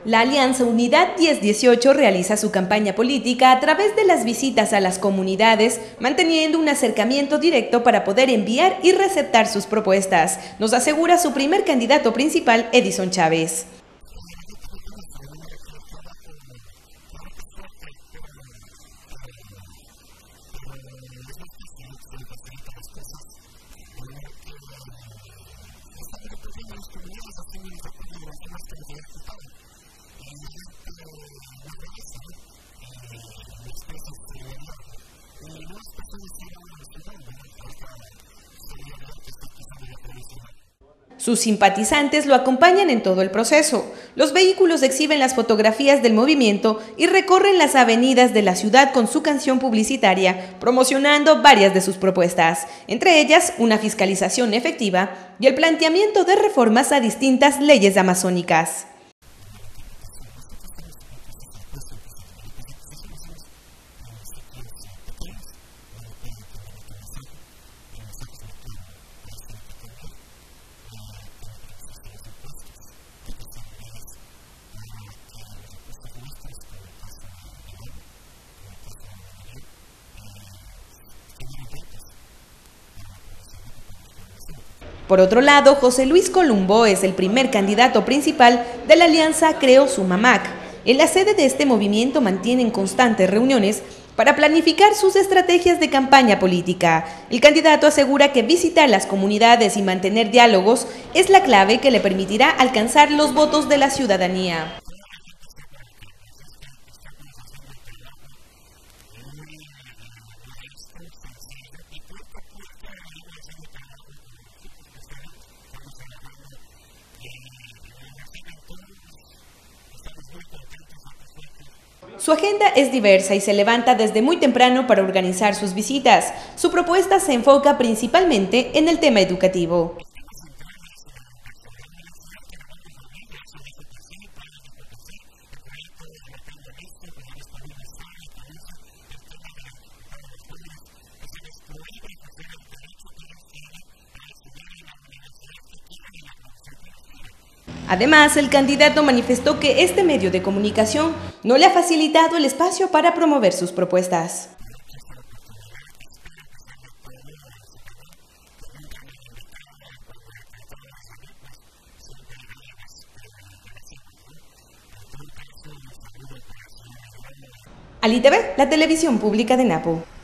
La Alianza Unidad 1018 realiza su campaña política a través de las visitas a las comunidades, manteniendo un acercamiento directo para poder enviar y receptar sus propuestas, nos asegura su primer candidato principal, Edison Chávez. Sus simpatizantes lo acompañan en todo el proceso. Los vehículos exhiben las fotografías del movimiento y recorren las avenidas de la ciudad con su canción publicitaria, promocionando varias de sus propuestas, entre ellas una fiscalización efectiva y el planteamiento de reformas a distintas leyes amazónicas. Por otro lado, José Luis Columbo es el primer candidato principal de la alianza Creo Sumamac. En la sede de este movimiento mantienen constantes reuniones para planificar sus estrategias de campaña política. El candidato asegura que visitar las comunidades y mantener diálogos es la clave que le permitirá alcanzar los votos de la ciudadanía. Su agenda es diversa y se levanta desde muy temprano para organizar sus visitas. Su propuesta se enfoca principalmente en el tema educativo. Además, el candidato manifestó que este medio de comunicación no le ha facilitado el espacio para promover sus propuestas. Ali TV, la televisión pública de Napo.